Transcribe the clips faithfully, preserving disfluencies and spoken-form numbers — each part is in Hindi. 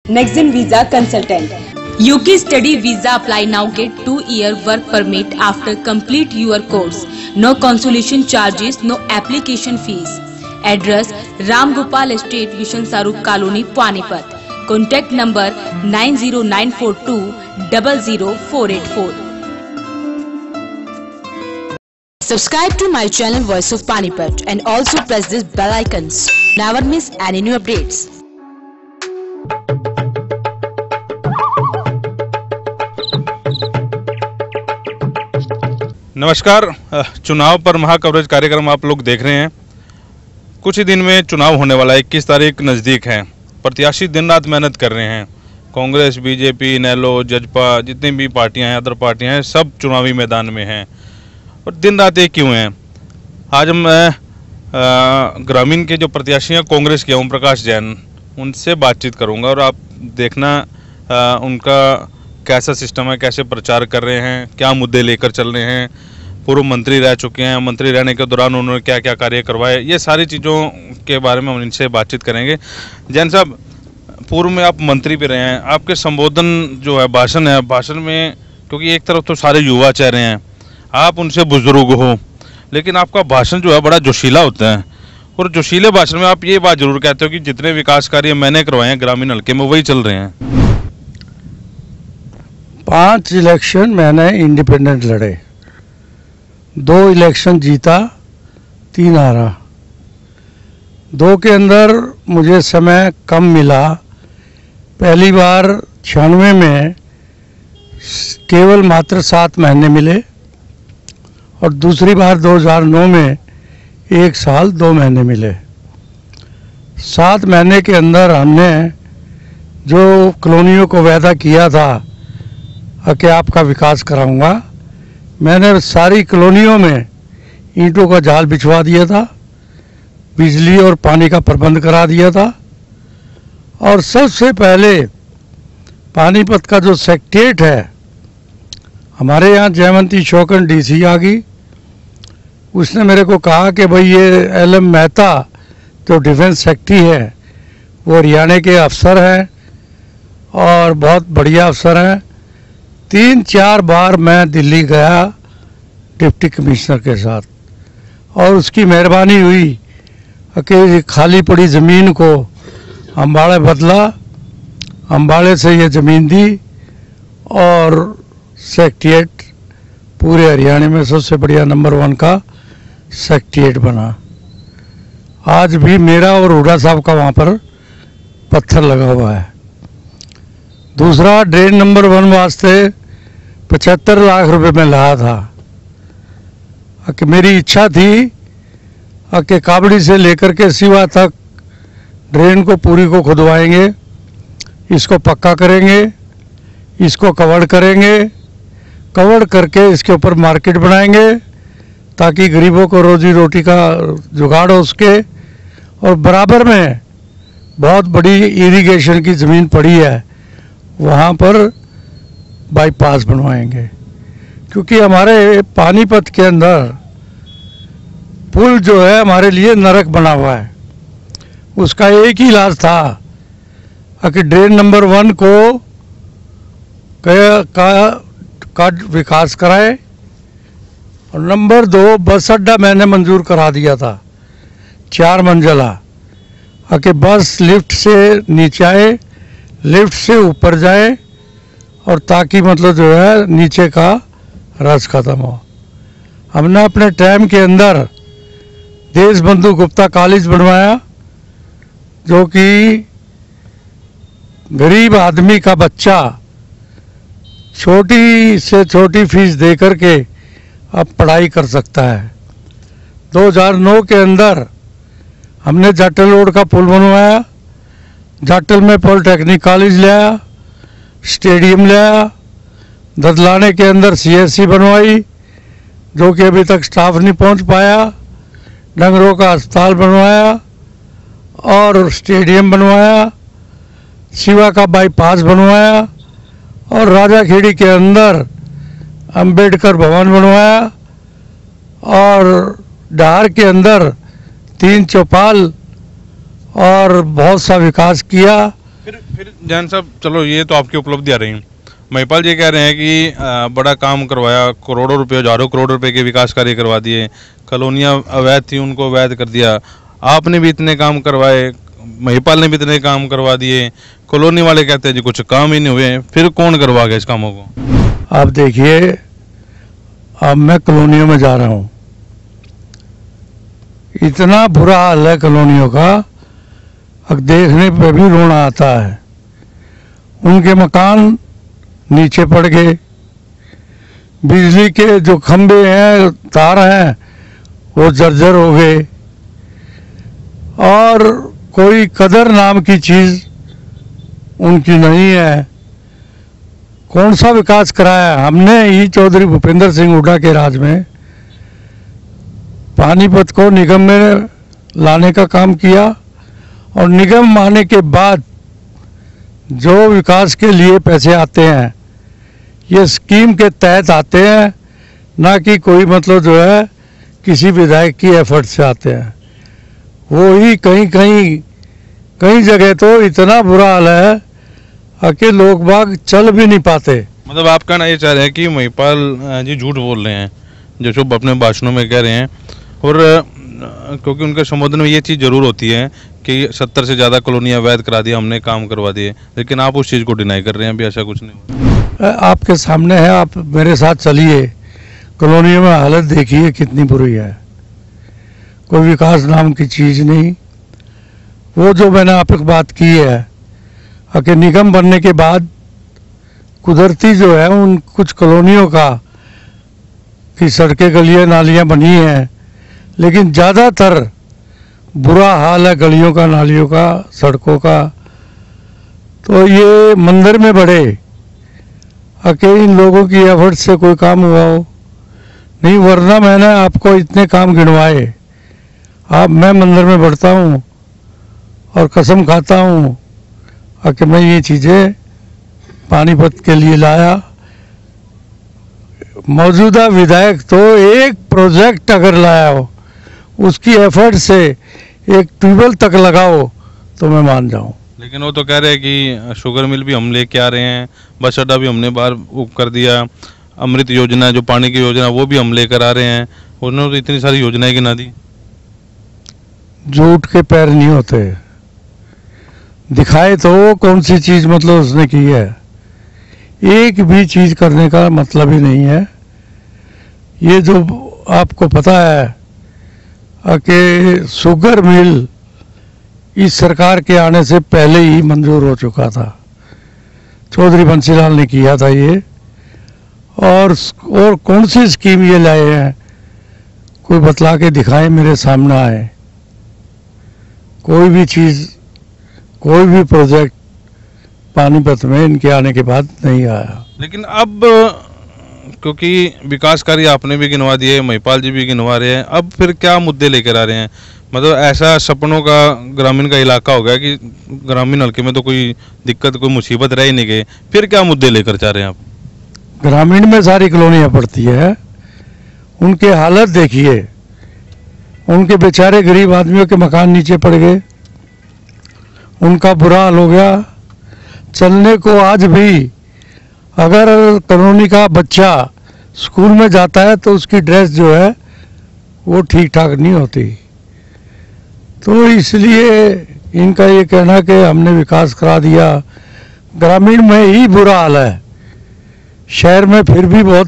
Nexen Visa Consultant. U K study visa apply now. Get two year work permit after complete your course. No consolation charges, no application fees. Address Ram Gopal Estate, Vishan Saruk Colony, Panipat. Contact number nine zero nine four two zero zero four eight four. Subscribe to my channel Voice of Panipat and also press this bell icons. Never miss any new updates. नमस्कार, चुनाव पर महा कवरेज कार्यक्रम आप लोग देख रहे हैं। कुछ ही दिन में चुनाव होने वाला है, इक्कीस तारीख नज़दीक है। प्रत्याशी दिन रात मेहनत कर रहे हैं। कांग्रेस, बीजेपी, नेलो, जजपा, जितनी भी पार्टियां हैं, अदर पार्टियां हैं, सब चुनावी मैदान में हैं। और दिन रात एक क्यों हैं? आज मैं ग्रामीण के जो प्रत्याशी हैं कांग्रेस के, ओम प्रकाश जैन, उनसे बातचीत करूंगा और आप देखना आ, उनका कैसा सिस्टम है, कैसे प्रचार कर रहे हैं, क्या मुद्दे लेकर चल रहे हैं। पूर्व मंत्री रह चुके हैं, मंत्री रहने के दौरान उन्होंने क्या क्या कार्य करवाए, ये सारी चीज़ों के बारे में हम इनसे बातचीत करेंगे। जैन साहब, पूर्व में आप मंत्री भी रहे हैं, आपके संबोधन जो है, भाषण है, भाषण में क्योंकि एक तरफ तो सारे युवा चेहरे हैं, आप उनसे बुजुर्ग हो, लेकिन आपका भाषण जो है बड़ा जोशीला होता है। और जोशीले भाषण में आप ये बात जरूर कहते हो कि जितने विकास कार्य मैंने करवाए हैं ग्रामीण हल्के में वही चल रहे हैं। पांच इलेक्शन मैंने इंडिपेंडेंट लड़े, दो इलेक्शन जीता, तीन हारा। दो के अंदर मुझे समय कम मिला। पहली बार छियानवे में केवल मात्र सात महीने मिले और दूसरी बार दो हज़ार नौ में एक साल दो महीने मिले। सात महीने के अंदर हमने जो कॉलोनियों को वादा किया था कि आपका विकास कराऊंगा, मैंने सारी कॉलोनियों में ईंटों का जाल बिछवा दिया था, बिजली और पानी का प्रबंध करा दिया था। और सबसे पहले पानीपत का जो सेक्रेटेरिएट है, हमारे यहाँ जयवंती शौकन डीसी आ गई। उसने मेरे को कहा कि भाई ये एल एम मेहता जो डिफेंस सेक्रेटरी है वो हरियाणा के अफसर हैं और बहुत बढ़िया अफसर हैं। तीन चार बार मैं दिल्ली गया डिप्टी कमिश्नर के साथ और उसकी मेहरबानी हुई कि खाली पड़ी ज़मीन को अम्बाड़े बदला, अम्बाड़े से ये ज़मीन दी और सेक्रेटेरिएट पूरे हरियाणा में सबसे बढ़िया नंबर वन का सेक्रेटेरिएट बना। आज भी मेरा और हुड्डा साहब का वहाँ पर पत्थर लगा हुआ है। दूसरा, ड्रेन नंबर वन वास्ते पचहत्तर लाख रुपए में लाया था कि मेरी इच्छा थी कि काबड़ी से लेकर के सिवा तक ड्रेन को पूरी को खुदवाएंगे, इसको पक्का करेंगे, इसको कवर करेंगे, कवर करके इसके ऊपर मार्केट बनाएंगे ताकि गरीबों को रोजी रोटी का जुगाड़ हो सके। और बराबर में बहुत बड़ी इरिगेशन की ज़मीन पड़ी है, वहाँ पर बाईपास बनवाएंगे। क्योंकि हमारे पानीपत के अंदर पुल जो है हमारे लिए नरक बना हुआ है। उसका एक ही इलाज था कि ड्रेन नंबर वन को का, का विकास कराए और नंबर दो बस अड्डा मैंने मंजूर करा दिया था, चार मंजिला, कि बस लिफ्ट से नीचे आए, लिफ्ट से ऊपर जाए और ताकि मतलब जो है नीचे का रस खत्म हो। हमने अपने टाइम के अंदर देश बंधु गुप्ता कॉलेज बनवाया जो कि गरीब आदमी का बच्चा छोटी से छोटी फीस दे करके अब पढ़ाई कर सकता है। दो हज़ार नौ के अंदर हमने जाटल रोड का पुल बनवाया, जाटल में पॉलिटेक्निक कॉलेज लाया, स्टेडियम लाया, ददलाने के अंदर सी एस सी बनवाई जो कि अभी तक स्टाफ नहीं पहुंच पाया, डंगरों का अस्पताल बनवाया और स्टेडियम बनवाया, शिवा का बाईपास बनवाया और राजा खेड़ी के अंदर अंबेडकर भवन बनवाया और डार के अंदर तीन चौपाल और बहुत सा विकास किया। फिर फिर जैन साहब, चलो ये तो आपकी उपलब्धियाँ रही। महिपाल जी कह रहे हैं कि आ, बड़ा काम करवाया, करोड़ों रुपए, हजारों करोड़ रुपए के विकास कार्य करवा दिए, कॉलोनियाँ अवैध थी उनको वैध कर दिया, आपने भी इतने काम करवाए, महिपाल ने भी इतने काम करवा दिए, कॉलोनी वाले कहते हैं जी कुछ काम ही नहीं हुए, फिर कौन करवा गया इस कामों को? आप देखिए, अब मैं कॉलोनियों में जा रहा हूँ, इतना बुरा हाल है कॉलोनियों का, अब देखने पे भी रोना आता है। उनके मकान नीचे पड़ गए, बिजली के जो खंभे हैं, तार हैं, वो जर्जर हो गए, और कोई कदर नाम की चीज उनकी नहीं है। कौन सा विकास कराया? हमने ही चौधरी भूपेंद्र सिंह हुड्डा के राज में पानीपत को निगम में लाने का काम किया, और निगम आने के बाद जो विकास के लिए पैसे आते हैं ये स्कीम के तहत आते हैं, ना कि कोई मतलब जो है किसी विधायक की एफर्ट से आते हैं। वो ही कहीं कहीं कई जगह तो इतना बुरा हाल है कि लोग बाग चल भी नहीं पाते। मतलब आप कहना ये चाह रहे हैं कि महिपाल जी झूठ बोल रहे हैं जो सब अपने भाषणों में कह रहे हैं, और क्योंकि उनके संबोधन में ये चीज़ जरूर होती है कि सत्तर से ज़्यादा कॉलोनियाँ वैध करा दी, हमने काम करवा दिए, लेकिन आप उस चीज़ को डिनाई कर रहे हैं, अभी ऐसा कुछ नहीं हुआ। आपके सामने है, आप मेरे साथ चलिए, कॉलोनियों में हालत देखिए कितनी बुरी है, कोई विकास नाम की चीज़ नहीं। वो जो मैंने आप एक बात की है कि निगम बनने के बाद कुदरती जो है उन कुछ कॉलोनियों का की सड़कें, गलियां, नालियां बनी हैं, लेकिन ज़्यादातर बुरा हाल है गलियों का, नालियों का, सड़कों का। तो ये मंदिर में बढ़े कि इन लोगों की एफर्ट से कोई काम हुआ हो नहीं, वरना मैंने आपको इतने काम गिनवाए। आप मैं मंदिर में बढ़ता हूँ और कसम खाता हूँ कि मैं ये चीज़ें पानीपत के लिए लाया। मौजूदा विधायक तो एक प्रोजेक्ट अगर लाया हो, उसकी एफर्ट से एक ट्यूबवेल तक लगाओ तो मैं मान जाऊं। लेकिन वो तो कह रहे हैं कि शुगर मिल भी हम लेके आ रहे हैं, बस अड्डा भी हमने बाहर कर दिया, अमृत योजना जो पानी की योजना वो भी हम लेकर आ रहे हैं, उन्होंने तो इतनी सारी योजनाएं गिना दी। झूठ के पैर नहीं होते, दिखाए तो कौन सी चीज मतलब उसने की है, एक भी चीज करने का मतलब ही नहीं है। ये जो आपको पता है कि शुगर मिल इस सरकार के आने से पहले ही मंजूर हो चुका था, चौधरी बंसीलाल ने किया था ये, और और कौन सी स्कीम ये लाए हैं कोई बतला के दिखाए, मेरे सामने आए। कोई भी चीज, कोई भी प्रोजेक्ट पानीपत में इनके आने के बाद नहीं आया। लेकिन अब क्योंकि विकास कार्य आपने भी गिनवा दिए, महिपाल जी भी गिनवा रहे हैं, अब फिर क्या मुद्दे लेकर आ रहे हैं? मतलब ऐसा सपनों का ग्रामीण का इलाका हो गया कि ग्रामीण हल्के में तो कोई दिक्कत, कोई मुसीबत रह ही नहीं गई, फिर क्या मुद्दे लेकर जा रहे हैं आप? ग्रामीण में सारी कॉलोनियाँ पड़ती है, उनके हालत देखिए, उनके बेचारे गरीब आदमियों के मकान नीचे पड़ गए, उनका बुरा हाल हो गया। चलने को आज भी अगर कॉलोनी का बच्चा स्कूल में जाता है तो उसकी ड्रेस जो है वो ठीक ठाक नहीं होती। तो इसलिए इनका ये कहना कि हमने विकास करा दिया, ग्रामीण में ही बुरा हाल है, शहर में फिर भी बहुत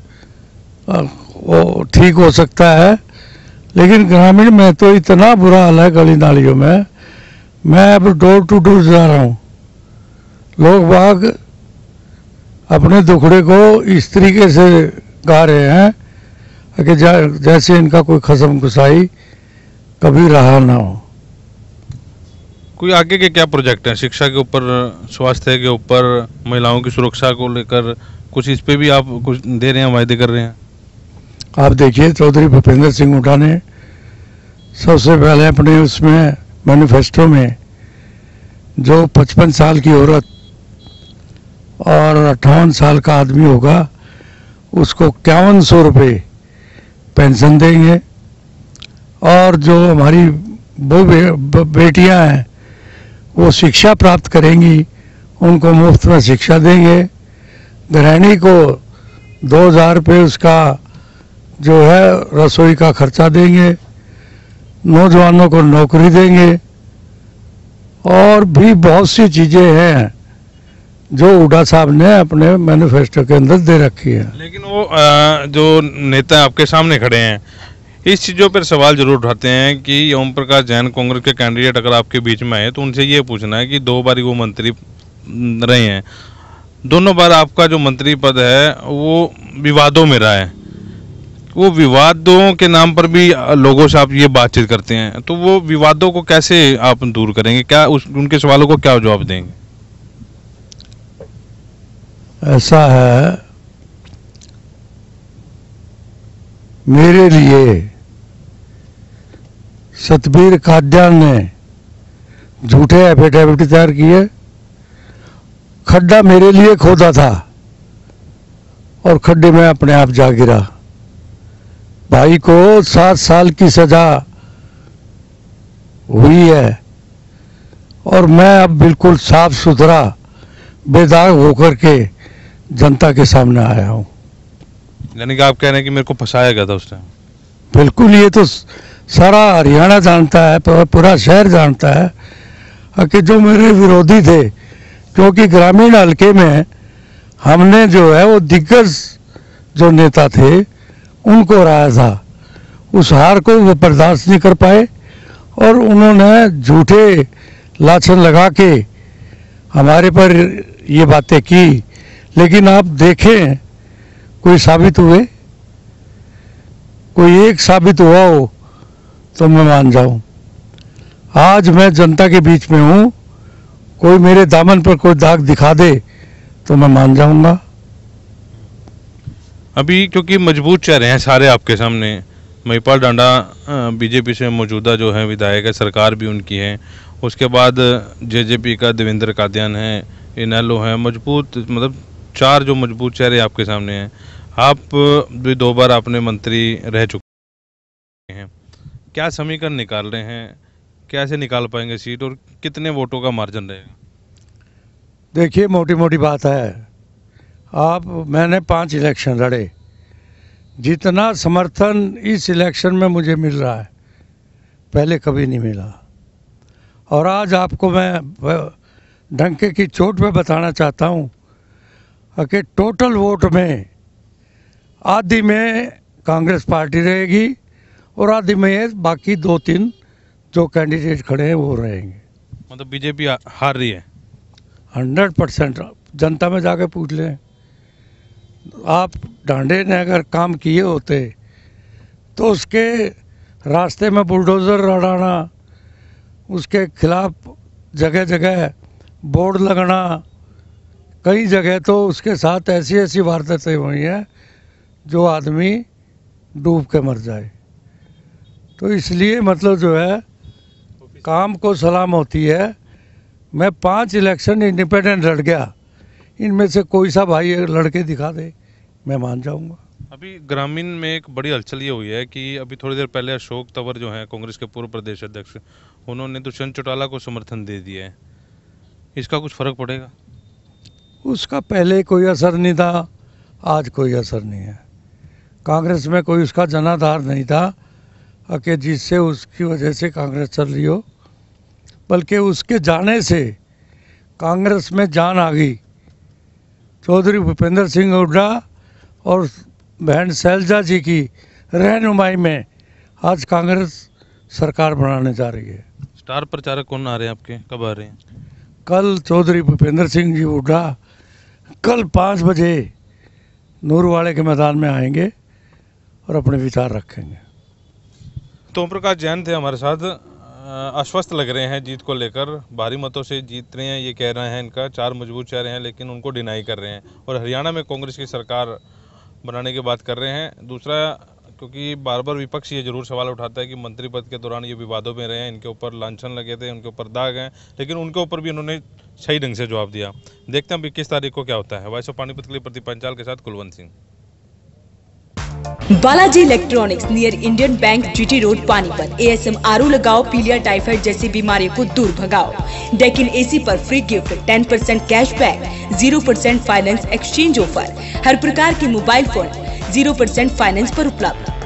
ठीक हो सकता है, लेकिन ग्रामीण में तो इतना बुरा हाल है गली नालियों में। मैं अब डोर टू डोर जा रहा हूँ, लोग बाग अपने दुखड़े को इस तरीके से गा रहे हैं कि जैसे इनका कोई खसम खुसाई कभी रहा ना हो। कोई आगे के क्या प्रोजेक्ट हैं? शिक्षा के ऊपर, स्वास्थ्य के ऊपर, महिलाओं की सुरक्षा को लेकर कुछ इस पे भी आप कुछ दे रहे हैं, वायदे कर रहे हैं? आप देखिए, चौधरी भूपेंद्र सिंह हुड्डा ने सबसे पहले अपने उसमें मैनिफेस्टो में जो पचपन साल की औरत और अट्ठावन साल का आदमी होगा उसको इक्यावन सौ रुपये पेंशन देंगे, और जो हमारी वो बे, बेटियां हैं वो शिक्षा प्राप्त करेंगी उनको मुफ्त में शिक्षा देंगे। गृहिणी को दो हजार रुपये उसका जो है रसोई का खर्चा देंगे। नौजवानों को नौकरी देंगे और भी बहुत सी चीज़ें हैं जो हुड्डा साहब ने अपने मैनिफेस्टो के अंदर दे रखी है। लेकिन वो आ, जो नेता आपके सामने खड़े हैं इस चीज़ों पर सवाल जरूर उठाते हैं कि ओम प्रकाश जैन कांग्रेस के कैंडिडेट अगर आपके बीच में आए तो उनसे ये पूछना है कि दो बार वो मंत्री रहे हैं, दोनों बार आपका जो मंत्री पद है वो विवादों में रहा है, वो विवादों के नाम पर भी लोगों से आप ये बातचीत करते हैं, तो वो विवादों को कैसे आप दूर करेंगे? क्या उस उनके सवालों को क्या जवाब देंगे? ऐसा है, मेरे लिए सतबीर कादियान ने झूठे एफिडेविट तैयार किए, खड्डा मेरे लिए खोदा था और खड्डे में अपने आप जा गिरा। भाई को सात साल की सजा हुई है और मैं अब बिल्कुल साफ सुथरा बेदाग होकर के जनता के सामने आया हूं। यानी कि आप कह रहे हैं कि मेरे को फंसाया गया था उस टाइम? बिल्कुल, ये तो सारा हरियाणा जानता है, पूरा शहर जानता है कि जो मेरे विरोधी थे, क्योंकि ग्रामीण हल्के में हमने जो है वो दिग्गज जो नेता थे उनको हराया था, उस हार को वो बर्दाश्त नहीं कर पाए और उन्होंने झूठे लाछन लगा के हमारे पर ये बातें की। लेकिन आप देखें, कोई साबित हुए, कोई एक साबित हुआ हो तो मैं मान जाऊं। आज मैं जनता के बीच में हूं, कोई मेरे दामन पर कोई दाग दिखा दे तो मैं मान जाऊंगा। अभी क्योंकि मजबूत चेहरे हैं सारे आपके सामने, महिपाल डांडा बीजेपी से मौजूदा जो है विधायक है, सरकार भी उनकी है, उसके बाद जेजेपी का देवेंद्र कादियान है, इनेलो है, मजबूत मतलब चार जो मजबूत चेहरे आपके सामने हैं। आप भी दो बार आपने मंत्री रह चुके हैं, क्या समीकरण निकाल रहे हैं, कैसे निकाल पाएंगे सीट और कितने वोटों का मार्जिन रहेगा? देखिए, मोटी मोटी बात है, आप मैंने पांच इलेक्शन लड़े, जितना समर्थन इस इलेक्शन में मुझे मिल रहा है पहले कभी नहीं मिला। और आज आपको मैं डंके की चोट पे बताना चाहता हूँ कि टोटल वोट में आधी में कांग्रेस पार्टी रहेगी और आधी में बाकी दो तीन जो कैंडिडेट खड़े हैं वो रहेंगे। मतलब बीजेपी हार रही है? हंड्रेड परसेंट जनता में जाके पूछ लें। आप डांडे ने अगर काम किए होते तो उसके रास्ते में बुलडोज़र लड़ाना, उसके खिलाफ जगह जगह बोर्ड लगाना, कई जगह तो उसके साथ ऐसी ऐसी वारदातें हुई हैं जो आदमी डूब के मर जाए। तो इसलिए मतलब जो है काम को सलाम होती है। मैं पांच इलेक्शन इंडिपेंडेंट लड़ गया, इनमें से कोई सा भाई लड़के दिखा दे मैं मान जाऊंगा। अभी ग्रामीण में एक बड़ी हलचल ये हुई है कि अभी थोड़ी देर पहले अशोक तंवर जो हैं कांग्रेस के पूर्व प्रदेश अध्यक्ष, उन्होंने दुष्यंत चौटाला को समर्थन दे दिया है, इसका कुछ फर्क पड़ेगा? उसका पहले कोई असर नहीं था, आज कोई असर नहीं है। कांग्रेस में कोई उसका जनाधार नहीं था कि जिससे उसकी वजह से कांग्रेस चल रही हो, बल्कि उसके जाने से कांग्रेस में जान आ गई। चौधरी भूपेंद्र सिंह हुड्डा और बहन शैलजा जी की रहनुमाई में आज कांग्रेस सरकार बनाने जा रही है। स्टार प्रचारक कौन आ रहे हैं आपके, कब आ रहे हैं? कल चौधरी भूपेंद्र सिंह जी हुड्डा कल पाँच बजे नूरवाड़े के मैदान में आएंगे और अपने विचार रखेंगे। तो ओम प्रकाश जैन थे हमारे साथ, आश्वस्त लग रहे हैं जीत को लेकर, भारी मतों से जीत रहे हैं ये कह रहे हैं, इनका चार मजबूत चेहरे हैं लेकिन उनको डिनाई कर रहे हैं और हरियाणा में कांग्रेस की सरकार बनाने की बात कर रहे हैं। दूसरा, क्योंकि बार बार विपक्ष ये जरूर सवाल उठाता है कि मंत्री पद के दौरान ये विवादों में रहे हैं, इनके ऊपर लांछन लगे थे, उनके ऊपर दाग हैं, लेकिन उनके ऊपर भी इन्होंने सही ढंग से जवाब दिया। देखते हैं अभी किस तारीख को क्या होता है। वॉइस ऑफ पानीपत के लिए प्रदीप पंचाल के साथ Kulwant Singh. Balaji electronics near Indian bank GT road Panipat. ASM RO लगाओ, पीलिया टाइफाइड जैसी बीमारियों को दूर भगाओ। डेकिन एसी पर free gift, ten percent cashback, zero percent finance exchange offer. हर प्रकार के mobile phone zero percent finance पर उपलब्ध।